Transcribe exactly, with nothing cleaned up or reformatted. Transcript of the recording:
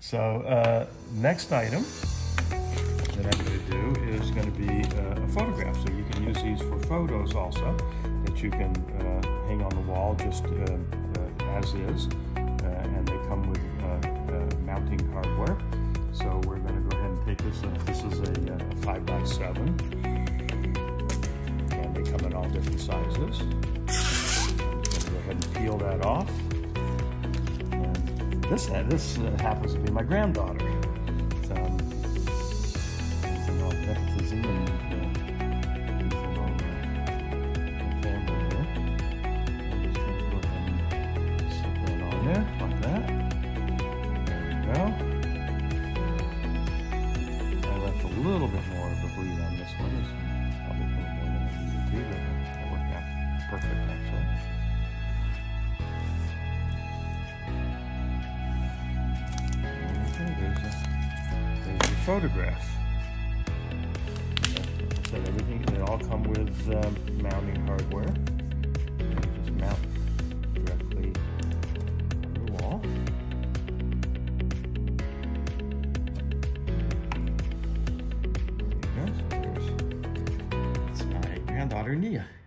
So uh, next item that I'm going to do is going to be uh, a photograph. So you can use these for photos also, that you can uh, hang on the wall just uh, uh, as is, uh, and they come with uh, uh, mounting hardware. So we're going to go ahead and take this. Uh, this is a, a five by seven, and they come in all different sizes. I'm going to go ahead and peel that off. And this uh, this uh, happens to be my granddaughter. So, some nepotism and uh, among the family here. I'm just going to go ahead and slip that on there like that. There we go. A little bit more of a bleed on this one. It's probably a little more than I needed to, but that worked out perfect actually. Okay, there's a, there's your photograph. Like I said, everything, they all come with um, mounting hardware. You just mount directly on the wall. Granddaughter Nia.